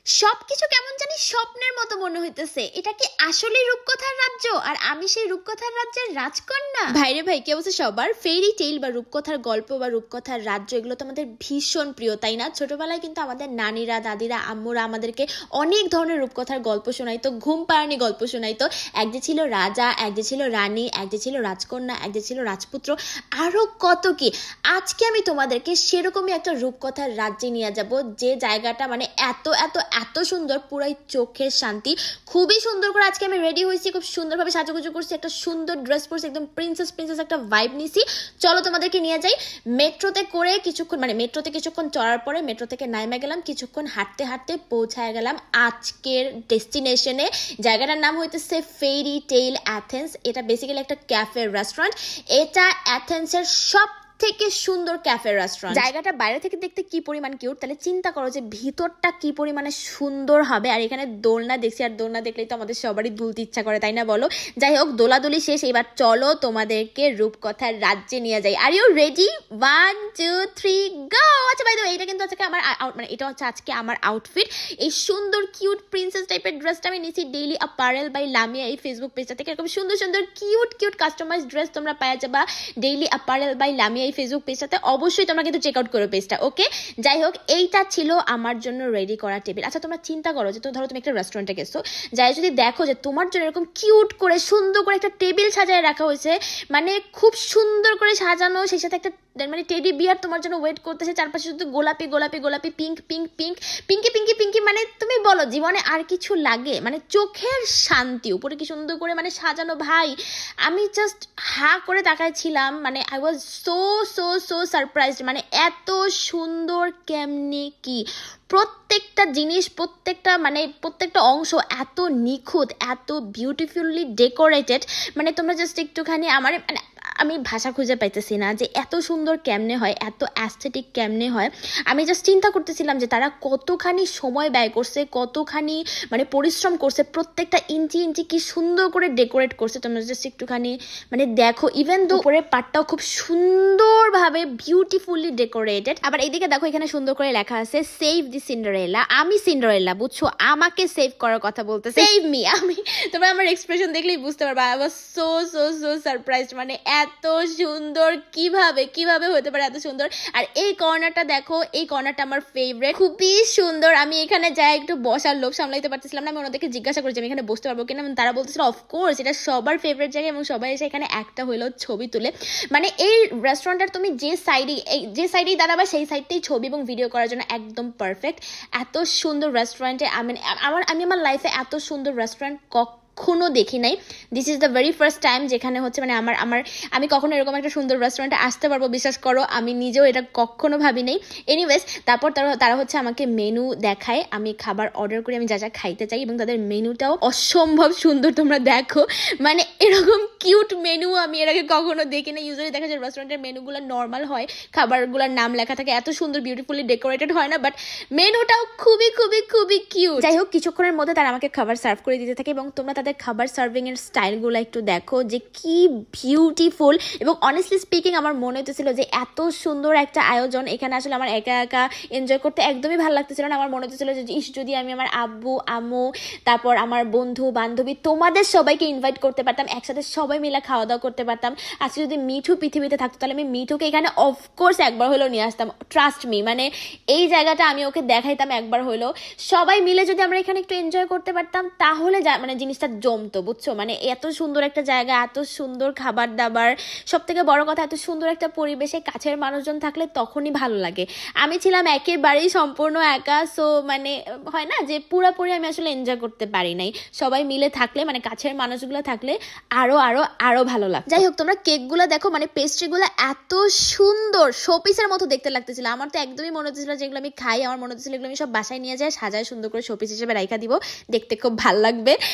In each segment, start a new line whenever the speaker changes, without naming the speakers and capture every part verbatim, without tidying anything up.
সবকিছু কেমন জানি স্বপ্নের মতো মনে হইতেছে। এটা কি আসলে রূপকথার রাজ্য আর আমি সেই রূপকথার রাজ্যের রাজকন্যা? ভাইরে ভাই, কি অবস্থা সবার? ফেরি টেইল বা রূপকথার গল্প বা রূপকথার রাজ্য এগুলো তো আমাদের ভীষণ প্রিয়, তাই না? ছোটবেলায় কিন্তু আমাদের নানিরা, দাদিরা, আম্মুরা আমাদেরকে অনেক ধরনের রূপকথার গল্প শোনাইতো, ঘুম পাড়ানি গল্প শোনাইতো। এক যে ছিল রাজা, এক যে ছিল রানী, এক যে ছিল রাজকন্যা, এক যে ছিল রাজপুত্র, আরো কত কি। আজকে আমি তোমাদেরকে সেরকমই একটা রূপকথার রাজ্যে নিয়ে যাব, যে জায়গাটা মানে এত এত এত সুন্দর, পুরাই চোখের শান্তি। খুবই সুন্দর করে আজকে আমি রেডি হয়েছি, খুব সুন্দরভাবে সাজুগুজু করছি, একটা সুন্দর ড্রেস পরছি, একদম প্রিন্সেস প্রিন্সেস একটা ভাইব নিছি। চলো তোমাদেরকে নিয়ে যাই। মেট্রোতে করে কিছুক্ষণ মানে মেট্রোতে কিছুক্ষণ চড়ার পরে মেট্রো থেকে নাইমে গেলাম, কিছুক্ষণ হাঁটতে হাঁটতে পৌঁছায় গেলাম আজকের ডেস্টিনেশনে। জায়গাটার নাম হইতেছে ফেরি টেইল অ্যাথেন্স। এটা বেসিক্যালি একটা ক্যাফে রেস্টুরেন্ট। এটা অ্যাথেন্সের সব থেকে সুন্দর ক্যাফে রেস্টুরেন্ট। জায়গাটা বাইরে থেকে দেখতে কি পরিমাণ কিউট, তাহলে চিন্তা করো যে ভিতরটা কি পরিমাণে সুন্দর হবে। আর এখানে দোলনা দেখছি, আর দোলনা দেখলেই তো আমাদের সবারই দুলতে ইচ্ছা করে, তাই না বলো? যাই হোক, দোলাদুলি শেষ, এবার চলো তোমাদেরকে রূপকথার রাজ্যে নিয়ে যাই। Are you ready? One two three go. আচ্ছা ভাই, এইটা কিন্তু আজকে আমার মানে এটা হচ্ছে আজকে আমার আউটফিট। এই সুন্দর কিউট প্রিন্সেস টাইপের ড্রেসটা আমি নিয়েছি ডেইলি অ্যাপারেল বাই লামিয়া এই ফেসবুক পেজটা থেকে। এরকম সুন্দর সুন্দর কিউট কিউট কাস্টমাইজ ড্রেস তোমরা পাওয়া যাবা daily apparel by Lamia Facebook পেজটাতে। অবশ্যই তোমরা কিন্তু চেক আউট করো পেজটা, ওকে? যাই হোক, এইটা ছিল আমার জন্য রেডি করা টেবিল। আচ্ছা তোমরা চিন্তা করো যে তো ধরো তুমি একটা রেস্টুরেন্টে গেছো, যাই যদি দেখো যে তোমার জন্য এরকম কিউট করে সুন্দর করে একটা টেবিল সাজায় রাখা হয়েছে, মানে খুব সুন্দর করে সাজানো, সেই সাথে একটা মানে টেডি বিয়ার তোমার জন্য ওয়েট করতেছে, চারপাশে শুধু গোলাপি গোলাপি গোলাপি, pink pink pink pinky pinky pinky, মানে তুমি বলো জীবনে আর কিছু লাগে? মানে চোখের শান্তি। উপরে কি সুন্দর করে মানে সাজানো ভাই, আমি জাস্ট হা করে তাকাইছিলাম। মানে I was so so so surprised. মানে এত সুন্দর কেমনে কি, প্রত্যেকটা জিনিস, প্রত্যেকটা মানে প্রত্যেকটা অংশ এত নিখুঁত, এত বিউটিফুলি ডেকোরেটেড। মানে তোমরা জাস্ট একটুখানি আমার মানে আমি ভাষা খুঁজে পাইতেছি না যে এত সুন্দর কেমনে হয়, এত অ্যাস্থেটিক কেমনে হয়। আমি জাস্ট চিন্তা করতেছিলাম যে তারা কতখানি সময় ব্যয় করছে, কতখানি মানে পরিশ্রম করছে, প্রত্যেকটা ইঞ্চি ইঞ্চি কি সুন্দর করে ডেকোরেট করছে। তোমরা জাস্ট একটুখানি মানে দেখো, ইভেন দো উপরের পার্টটাও খুব সুন্দরভাবে বিউটিফুলি ডেকোরেটেড। আবার এইদিকে দেখো, এখানে সুন্দর করে লেখা আছে সেভ দি সিন্ডারেলা। আমি সিন্ডারেলা, বুঝছো? আমাকে সেভ করার কথা বলতে, সেভ মি। আমি তোমরা আমার এক্সপ্রেশন দেখলেই বুঝতে পারবা I was so so so surprised. মানে এত সুন্দর, কিভাবে কিভাবে হতে পারে এত সুন্দর। আর এই কর্নারটা দেখো, এই কর্নারটা আমার ফেভারিট, খুবই সুন্দর। আমি এখানে যাই একটু বসার লোভ সামলাইতে পারতেছিলাম না। আমি ওনাদেরকে জিজ্ঞাসা করেছি আমি এখানে বসতে পারবো কিনা, তারা বলতেছিল অফকোর্স, এটা সবার ফেভারিট জায়গা এবং সবাই এসে এখানে একটা হইলেও ছবি তুলে। মানে এই রেস্টুরেন্টের তুমি যে সাইডে যে সাইডেই দাঁড়াবা সেই সাইডটাই ছবি এবং ভিডিও করার জন্য একদম পারফেক্ট। এত সুন্দর রেস্টুরেন্টে আমি আমার আমি আমার লাইফে এত সুন্দর রেস্টুরেন্ট কখনো দেখি নাই। This is the very first time যেখানে হচ্ছে মানে আমার আমার আমি কখনো এরকম একটা সুন্দর রেস্টুরেন্টে আসতে পারবো, বিশ্বাস করো আমি নিজেও এটা কখনো ভাবি নাই। এনিওয়েজ, তারপর তারা তারা হচ্ছে আমাকে মেনু দেখায়, আমি খাবার অর্ডার করি, আমি যা যা খাইতে চাই, এবং তাদের মেনুটাও অসম্ভব সুন্দর। তোমরা দেখো, মানে এরকম কিউট মেনু আমি এর আগে কখনো দেখি না। ইউজুয়ালি দেখা যায় রেস্টুরেন্টের মেনুগুলো নর্মাল হয়, খাবারগুলোর নাম লেখা থাকে, এত সুন্দর বিউটিফুলি ডেকোরেটেড হয় না, বাট মেনুটাও খুবই খুবই খুবই কিউট। যাই হোক, কিছুক্ষণের মধ্যে তারা আমাকে খাবার সার্ভ করে দিতে থাকে, এবং তোমরা তাদের খাবার সার্ভিং এর স্টাইলগুলো একটু দেখো যে কি বিউটিফুল। এবং অনেস্টলি স্পিকিং আমার মনে হতেছিল যে এত সুন্দর একটা আয়োজন এখানে আসলে আমার একা একা এনজয় করতে একদমই ভালো লাগতেছিল না। আমার মনে হতেছিল যে ইস, যদি আমি আমার আব্বু আম্মু, তারপর আমার বন্ধু বান্ধবী, তোমাদের সবাইকে ইনভাইট করতে পারতাম, একসাথে সবাই মিলে খাওয়া দাওয়া করতে পারতাম। আজকে যদি মিঠু পৃথিবীতে থাকতো তাহলে আমি মিঠুকে এখানে অফকোর্স একবার হলেও নিয়ে আসতাম, ট্রাস্ট মি। মানে এই জায়গাটা আমি ওকে দেখাইতাম একবার হলেও। সবাই মিলে যদি আমরা এখানে একটু এনজয় করতে পারতাম তাহলে মানে জিনিসটা জমতো, বুঝছো? মানে এত সুন্দর একটা জায়গা, এত সুন্দর খাবার দাবার, সব থেকে বড় কথা এত সুন্দর একটা পরিবেশে কাছের মানুষজন থাকলে তখনই ভালো লাগে। আমি ছিলাম একেবারেই সম্পূর্ণ একা, সো মানে হয় না যে পুরোপুরি আমি আসলে এনজয় করতে পারি নাই। সবাই মিলে থাকলে মানে কাছের মানুষগুলো থাকলে আরো আরো আরো ভালো লাগে। যাই হোক, তোমরা কেকগুলো দেখো, মানে পেস্ট্রিগুলো এত সুন্দর, শোপিসের মতো দেখতে লাগতেছিল। আমার তো একদমই মনে হচ্ছিল যেগুলো আমি খাই, আমার মনে হচ্ছিল এগুলো আমি সব বাসায় নিয়ে যাই, সাজায় সুন্দর করে শোপিস হিসেবে রাখা দিব, দেখতে খুব ভালো লাগবে। এনিওয়েজ,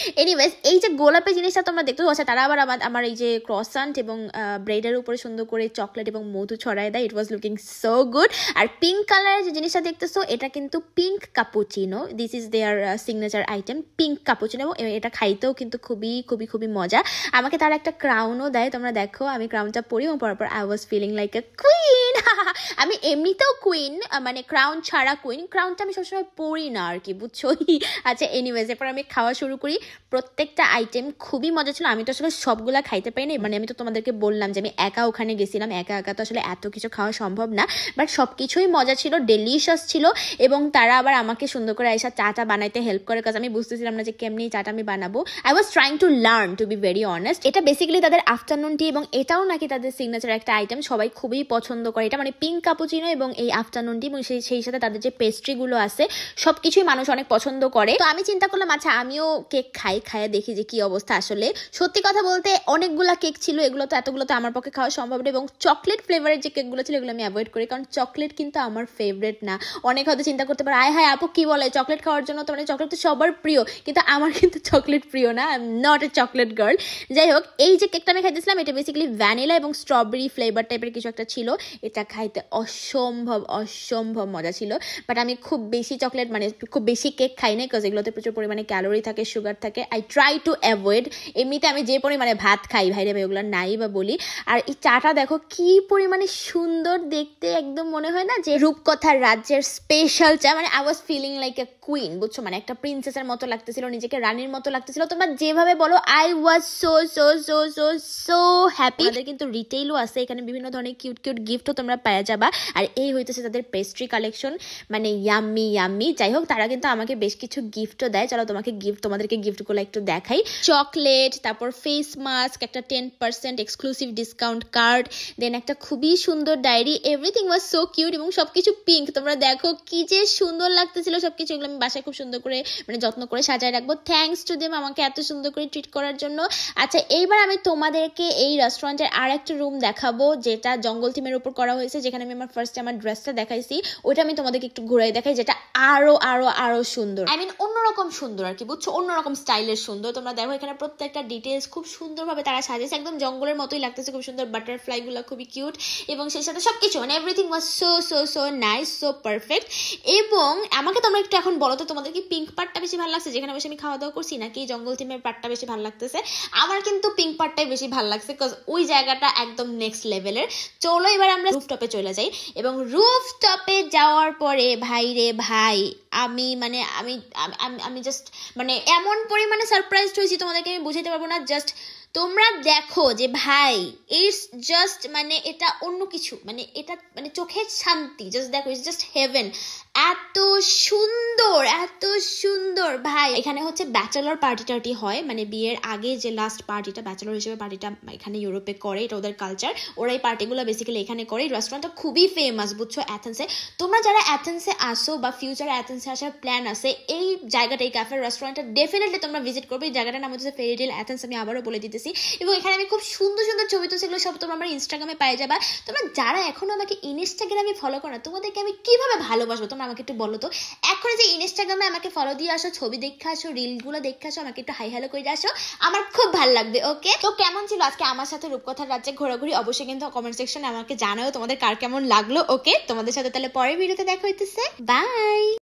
এনিওয়েজ এই যে গোলাপি জিনিসটা তোমরা দেখতে পাচ্ছ, তারা আবার আমার আমার এই যে ক্রসান্ট এবং ব্রেডের উপরে সুন্দর করে চকলেট এবং মধু ছড়ায় দেয়। It was looking so good. আর পিঙ্ক কালারের যে জিনিসটা দেখতেছো এটা কিন্তু pink cappuccino, this is their signature item, pink cappuccino, এবং এটা খাইতেও কিন্তু খুবই খুবই খুবই মজা। আমাকে তারা একটা ক্রাউনও দেয়, তোমরা দেখো আমি ক্রাউনটা পরি এবং পরার পর I was feeling like a queen. আমি এমনিতেও কুইন, মানে ক্রাউন ছাড়া কুইন, ক্রাউনটা আমি সবসময় পরি না আর কি, বুঝছো। আচ্ছা এনিওয়েজ এরপর আমি খাওয়া শুরু করি। প্রত্যেকটা আইটেম খুবই মজা ছিল। আমি তো আসলে সবগুলা খাইতে পারিনি, মানে আমি তো তোমাদেরকে বললাম যে আমি একা ওখানে গেছিলাম, একা একা তো আসলে এত কিছু খাওয়া সম্ভব না, বাট সব কিছুই মজা ছিল, ডেলিশিয়াস ছিল। এবং তারা আবার আমাকে সুন্দর করে আইসা চাটা বানাইতে হেল্প করে, কাজ আমি বুঝতেছিলাম না যে কেমনি চাটা আমি বানাবো। I was trying to learn, to be very honest. এটা বেসিক্যালি তাদের আফটারনুন টি এবং এটাও নাকি তাদের সিগনেচার একটা আইটেম, সবাই খুবই পছন্দ করে এটা, মানে পিঙ্ক কাপুচিনো এবং এই আফটারনুন টি, এবং সেই সেই সাথে তাদের যে পেস্ট্রিগুলো আছে সবকিছুই মানুষ অনেক পছন্দ করে। তো আমি চিন্তা করলাম আচ্ছা আমিও কেক খাই, খাইয়ে দেখি যে কি অবস্থা। আসলে সত্যি কথা বলতে অনেকগুলা কেক ছিল, এগুলো তো এতগুলো তো আমার পক্ষে খাওয়া সম্ভব না, এবং চকলেট ফ্লেভারের যে কেকগুলো ছিল এগুলো আমি অ্যাভয়েড করি, কারণ চকলেট কিন্তু আমার ফেভারিট না। অনেক হয়তো চিন্তা করতে পারে আয় হায় আপু কি বলে চকলেট খাওয়ার জন্য, তো মানে চকলেট তো সবার প্রিয়, কিন্তু আমার কিন্তু চকলেট প্রিয় না, I am not a chocolate girl. যাই হোক, এই যে কেকটা আমি খাইতেছিলাম এটা বেসিক্যালি ভ্যানিলা এবং স্ট্রবেরি ফ্লেভার টাইপের কিছু একটা ছিল। এটা খাইতে অসম্ভব অসম্ভব মজা ছিল, বাট আমি খুব বেশি চকলেট মানে খুব বেশি কেক খাই না, বিকজ এগুলোতে প্রচুর পরিমাণে ক্যালোরি থাকে, সুগার থাকে। I try to avoid. এমনিতে আমি যে পরিমাণে ভাত খাই ভাইরে ভাই ওগুলো নাই বা বলি। আর এই চাটা দেখো কি পরিমাণে সুন্দর দেখতে, একদম মনে হয় না যে রূপকথার রাজ্যের স্পেশাল চা, মানে I was feeling like a queen, বুঝছো, মানে একটা প্রিন্সেসের মতো লাগতেছিল, নিজেকে রানীর মতো লাগতেছিল, তোমরা যেভাবে বলো। I was so so so so so happy. তাদের কিন্তু রিটেইলও আছে, এখানে বিভিন্ন ধরনের কিউট কিউট গিফটও তোমরা পেয়ে যাবা। আর এই হইতেছে তাদের পেস্ট্রি কালেকশন, মানে ইয়াম্মি ইয়াম্মি। যাই হোক, তারা কিন্তু আমাকে বেশ কিছু গিফটও দেয়, চলো তোমাকে গিফট তোমাদেরকে গিফটগুলো একটু দেখাই। চকলেট, তারপর ফেস মাস্ক, একটা ten percent exclusive discount card, then একটা খুবই সুন্দর diary, everything was so cute, এবং সবকিছু পিঙ্ক। তোমরা দেখো কি যে সুন্দর লাগতেছিল সবকিছু। এগুলো আমি বাসায় খুব সুন্দর করে মানে যত্ন করে সাজায় রাখবো। থ্যাঙ্কস টু দেম আমাকে এত সুন্দর করে ট্রিট করার জন্য। আচ্ছা এইবার আমি তোমাদেরকে এই রেস্টুরেন্টের আর একটা রুম দেখাবো, যেটা জঙ্গল থিমের উপর করা হয়েছে, যেখানে আমি আমার ফার্স্ট আমার ড্রেসটা দেখাইছি, ওটা আমি তোমাদেরকে একটু ঘুরাই দেখাই, যেটা আরো আরো আরো সুন্দর, আই মিন অন্যরকম সুন্দর আর কি, বুঝছো, অন্যরকম স্টাইলের সুন্দর। তোমরা দেখো এখানে প্রত্যেকটা ডিটেলস খুব সুন্দরভাবে তারা সাজিয়েছে, একদম জঙ্গলের মতোই লাগতেছে, খুব সুন্দর। বাটারফ্লাই গুলো খুবই কিউট, এবং সেই সাথে সবকিছু মানে everything was so so so nice, so perfect. এবং আমাকে তোমরা একটু এখন বলো তো তোমাদের কি পিঙ্ক পার্টটা বেশি ভালো লাগছে, যেখানে বসে আমি খাওয়া দাওয়া করছি, নাকি জঙ্গল থিমের পার্টটা বেশি ভালো লাগতেছে? আমার কিন্তু পিঙ্ক পার্টটাই বেশি ভালো লাগছে, বিকজ ওই জায়গাটা একদম নেক্সট লেভেলের। চলো এবার আমরা রুফটপে চলে যাই, এবং রুফটপে যাওয়ার পরে ভাই রে ভাই আমি মানে আমি আমি জাস্ট মানে এমন পরিমাণে সারপ্রাইজড হয়েছি তোমাদেরকে আমি বুঝাইতে পারবো না। জাস্ট তোমরা দেখো যে ভাই ইটস জাস্ট মানে এটা অন্য কিছু, মানে এটা মানে চোখের শান্তি। জাস্ট দেখো ইটস জাস্ট হেভেন, এত সুন্দর এত সুন্দর ভাই। এখানে হচ্ছে ব্যাচেলর পার্টি টার্টি হয়, মানে বিয়ের আগে যে লাস্ট পার্টিটা ব্যাচেলর হিসেবে পার্টিটা এখানে ইউরোপে করে, এটা ওদের কালচার, ওরা এই পার্টিগুলো বেসিক্যালি এখানে করে। এই রেস্টুরেন্টটা খুবই ফেমাস, বুঝছো, অ্যাথেন্সে। তোমরা যারা অ্যাথেন্সে আসো বা ফিউচারে অ্যাথেন্সে আসার প্ল্যান আছে, এই জায়গাটা এই ক্যাফে রেস্টুরেন্টটা ডেফিনেটলি তোমরা ভিজিট করবে। এই জায়গাটার নাম হচ্ছে ফেরিটেল অ্যাথেন্স, আমি আবারও বলে দিতেছি। এবং এখানে আমি খুব সুন্দর সুন্দর ছবি তো সেগুলো সব তোমরা আমার ইনস্টাগ্রামে পাই যাবা। তোমরা যারা এখনো আমাকে ইনস্টাগ্রামে ফলো করো না, তোমাদেরকে আমি কিভাবে ভালোবাসবো তোমরা আমাকে একটু বলো তো। এখন যে ইনস্টাগ্রামে আমাকে ফলো দিয়ে আসো, ছবি দেখে আসো, রিলগুলো দেখে আসো, আমাকে একটু হাই হ্যালো করে আসো, আমার খুব ভালো লাগবে। ওকে, তো কেমন ছিল আজকে আমার সাথে রূপকথার রাজ্যে ঘোরাঘুরি? অবশ্যই কিন্তু কমেন্ট সেকশনে আমাকে জানাও তোমাদের কার কেমন লাগলো। ওকে, তোমাদের সাথে তাহলে পরের ভিডিওতে দেখা হইতেছে। বাই।